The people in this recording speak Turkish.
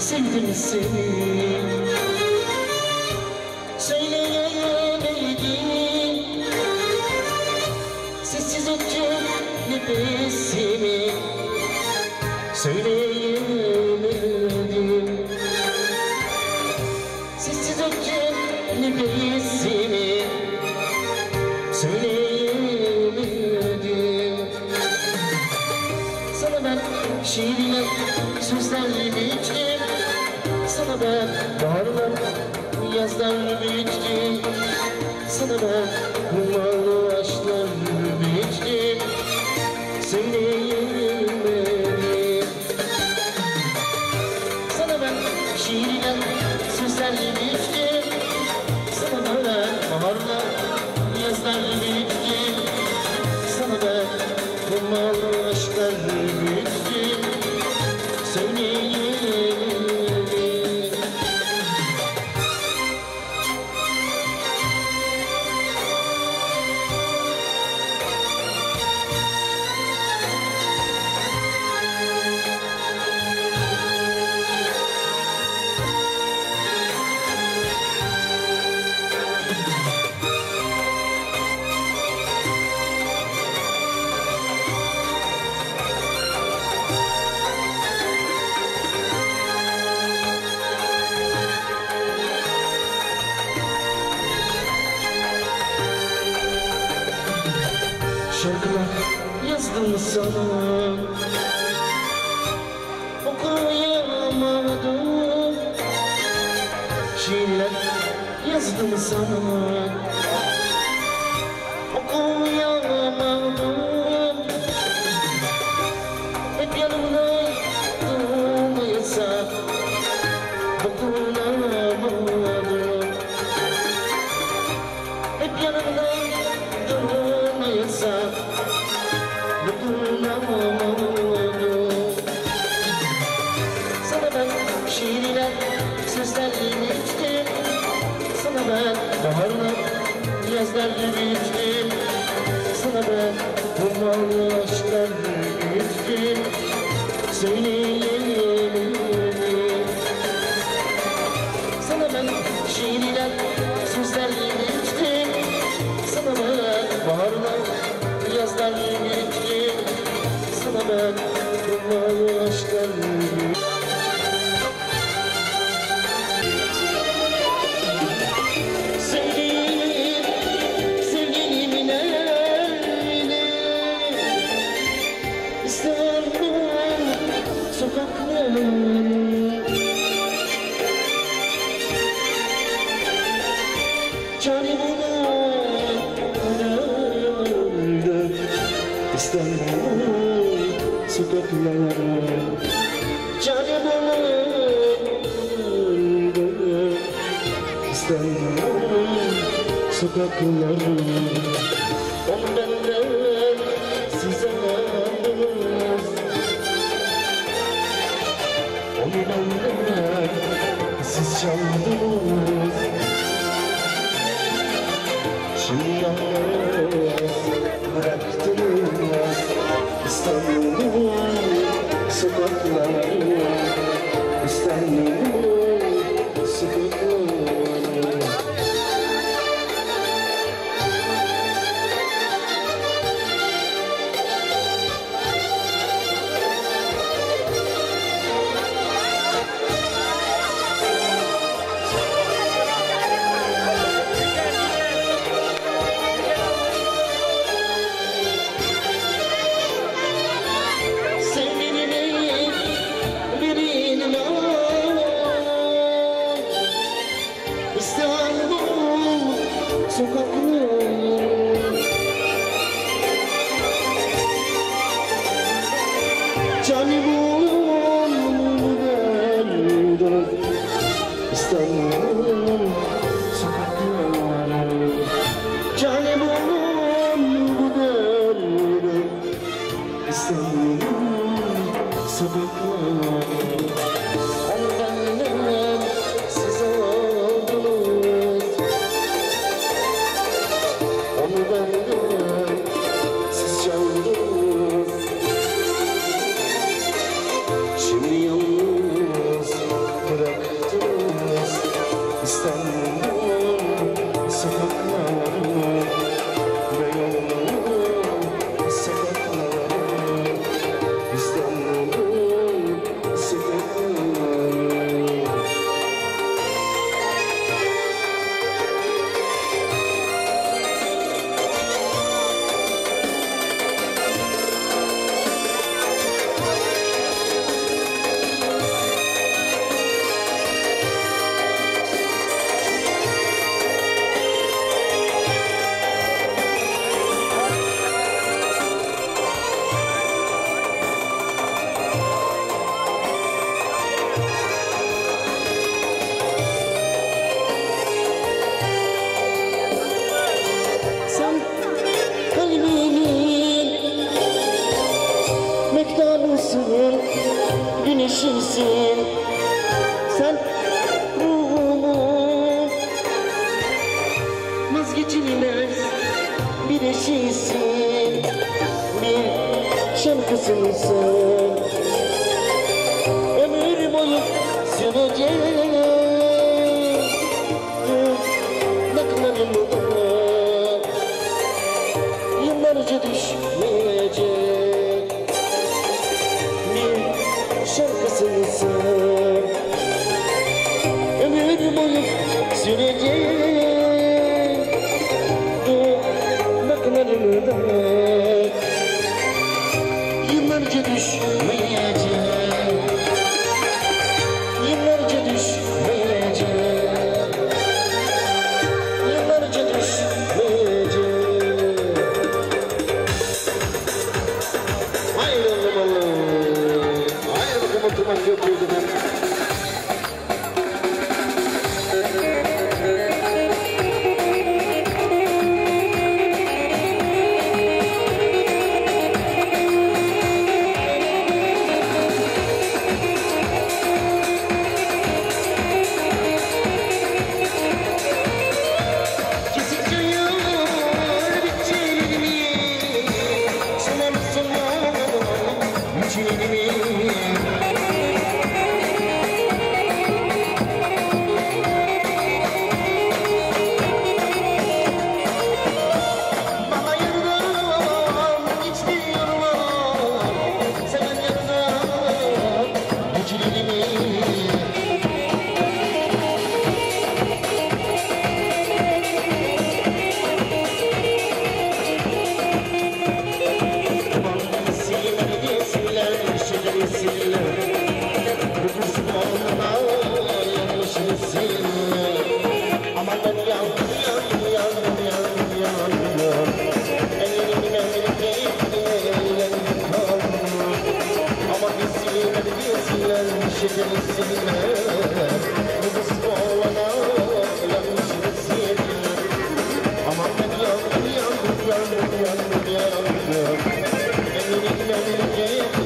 sevdim seni. Söyleyemedim sessiz ötecek nefesimi. Söyleyemedim sessiz ötecek nefesimi. Söyleyemedim sana ben şiirle sözler biçtim. Sana ben baharlar yazlar biçtim. Sana ben hummalı aşklar biçtim. Söyleyemedim sana ben şiirle sözler biçtim. Sana ben baharlar yazlar biçtim. Sana ben hummalı aşklar biçtim. Söyleyemedim şarkılar yazdım sana, okuyamadım. Şiirler yazdım sana, okuyamadım. Hep yanımda durmayasa dokunamadım. Hep yanımda durmayasa dokunamadım. Sana ben şiirler sözler biçtim. Sana ben baharlar yazlar biçtim. Sana ben hummalı aşklar biçtim. Söyleyemedim sana ben şiirler sözler biçtim. Sana ben baharlar yazlar biçtim. Sana ben hummalı aşklar biçtim. Sevgilim nerede? İstanbul sokakları. İstanbul sokakları, canımın İstanbul sokakları. Onu benden size aldınız, onu benden siz çaldınız. Şimdi yalnız bıraktınız İstanbul sokakları, İstanbul sokakları. eşisin. Sen ruhumun vazgeçilmez bir eşisin. Bir şarkısısın, ömür boyu sürecek naklarımı, yıllarca düşmeyecek bir şarkısısın, ömür boyu sürecek naklarımı da yıllarca düşmeyecek, yıllarca düşmeyecek, yıllarca düşmeyecek. Hayır oğlum oğlum, hayır bakalım oturmak yok yolda. Aman